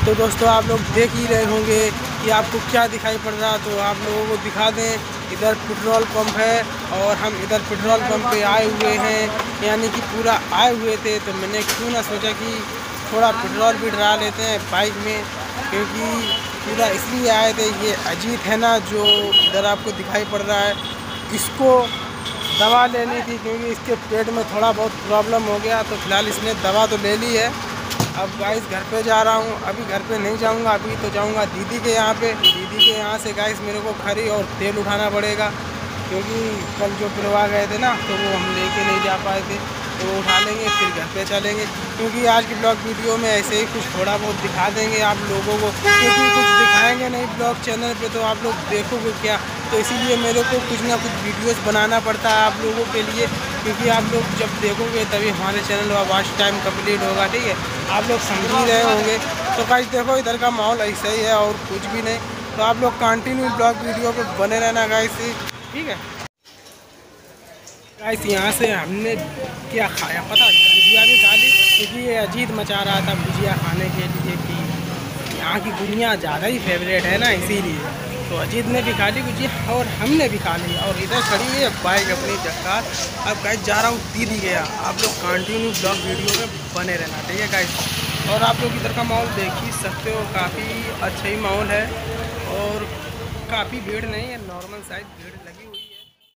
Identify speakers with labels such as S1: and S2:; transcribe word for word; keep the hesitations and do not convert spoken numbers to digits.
S1: तो दोस्तों आप लोग देख ही रहे होंगे कि आपको क्या दिखाई पड़ रहा, तो आप लोगों को दिखा दें। इधर पेट्रोल पंप है और हम इधर पेट्रोल पंप पे आए हुए हैं, यानी कि पूरा आए हुए थे। तो मैंने क्यों ना सोचा कि थोड़ा पेट्रोल भी डला लेते हैं बाइक में, क्योंकि पूरा इसलिए आए थे। ये अजीत है ना जो इधर आपको दिखाई पड़ रहा है, इसको दवा लेनी थी क्योंकि इसके पेट में थोड़ा बहुत प्रॉब्लम हो गया। तो फिलहाल इसने दवा तो ले ली है। अब गाइस घर पे जा रहा हूँ, अभी घर पे नहीं जाऊँगा, अभी तो जाऊँगा दीदी के यहाँ पे। दीदी के यहाँ से गाइस मेरे को खरी और तेल उठाना पड़ेगा, क्योंकि कल जो पिलवा गए थे ना तो वो हम लेके नहीं जा पाए थे, तो वो उठा लेंगे फिर घर पे चलेंगे। क्योंकि आज की ब्लॉग वीडियो में ऐसे ही कुछ थोड़ा बहुत दिखा देंगे आप लोगों को, क्योंकि कुछ दिखाएंगे नहीं ब्लॉग चैनल पे तो आप लोग देखोगे क्या। तो इसीलिए मेरे को कुछ ना कुछ वीडियोस बनाना पड़ता है आप लोगों के लिए, क्योंकि आप लोग जब देखोगे तभी हमारे चैनल का वॉच टाइम कंप्लीट होगा। ठीक है, आप लोग समझ ही रहे होंगे। तो गाइस देखो इधर का माहौल ऐसा ही है और कुछ भी नहीं। तो आप लोग कंटिन्यू ब्लॉग वीडियो पे बने रहना गाइस, ठीक है। गाइस यहाँ से हमने क्या खाया पता, भुजिया भी खा ली, क्योंकि ये अजीत मचा रहा था भुजिया खाने के लिए कि यहाँ की गुजिया ज़्यादा ही फेवरेट है ना, इसीलिए। तो अजीत ने भी खा ली गुजिया और हमने भी खा ली, और इधर खड़ी है बाइक अपनी जगह। अब गाइस जा रहा हूँ दीदी गया। आप लोग कंटिन्यू ब्लॉग वीडियो में बने रहना, ठीक है गाइस। और आप लोग इधर का माहौल देख ही सकते हो, काफ़ी अच्छा ही माहौल है और काफ़ी भीड़ नहीं है, नॉर्मल साइज भीड़ लगी।